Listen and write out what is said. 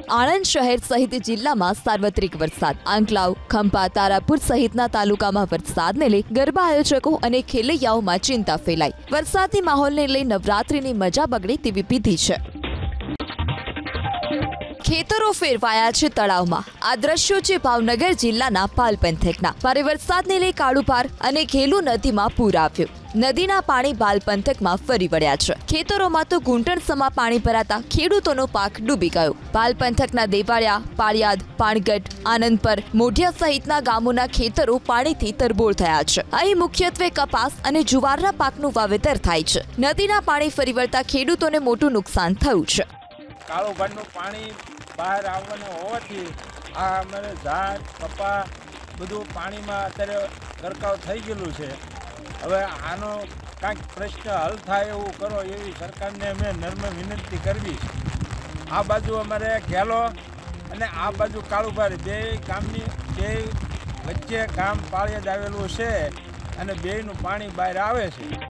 આણંદ શહેર સહિત જિલ્લામાં સાર્વત્રિક વરસાદ। આંકલાવ, ખંભા, તારાપુર સહિતના તાલુકામાં વરસાદને લઈ ગરબા આયોજકો અને ખેલૈયાઓમાં ચિંતા ફેલાઈ। વરસાદી માહોલને લઈ નવરાત્રીની મજા બગડે તેવી ભીતિ છે। ખેતરો ફેરવાયા છે તળાવમાં। આ દ્રશ્યો છે ભાવનગર જિલ્લાના પાલ પંથકના। ભારે વરસાદને લઈ કાળુપાર અને ખેલુ નદીમાં પૂર આવ્યું। નદીના પાણી બાલ પંથકમાં ફરી વળ્યા છે। ખેતરોમાં તો ઘૂંટણસમા પાણી ભરાતા ખેડૂતોનો પાક ડૂબી ગયો। બાલ પંથકના દેવાળિયા, પાળિયાદ, પાણગઢ, આનંદપર, મોઢિયા સહિતના ગામોના ખેતરો પાણીથી તરબોળ થયા છે। અહીં મુખ્યત્વે કપાસ અને જુવારના પાકનું વાવેતર થાય છે। નદીના પાણી ફરી વળતા ખેડૂતોને મોટું નુકસાન થયું છે। કાળુભાઈનું પાણી બહાર આવવાનું હોવાથી આ અમારે ઝાડ, કપા બધું પાણીમાં અત્યારે ગરકાવ થઈ ગયેલું છે। હવે આનો કાંઈક પ્રશ્ન હલ થાય એવું કરો એવી સરકારને અમે નમ્ર વિનંતી કરવી છે। આ બાજુ અમારે ઘેલો અને આ બાજુ કાળુભાઈ બે ગામની બે વચ્ચે ગામ પાળિયાદ આવેલું છે અને બેયનું પાણી બહાર આવે છે।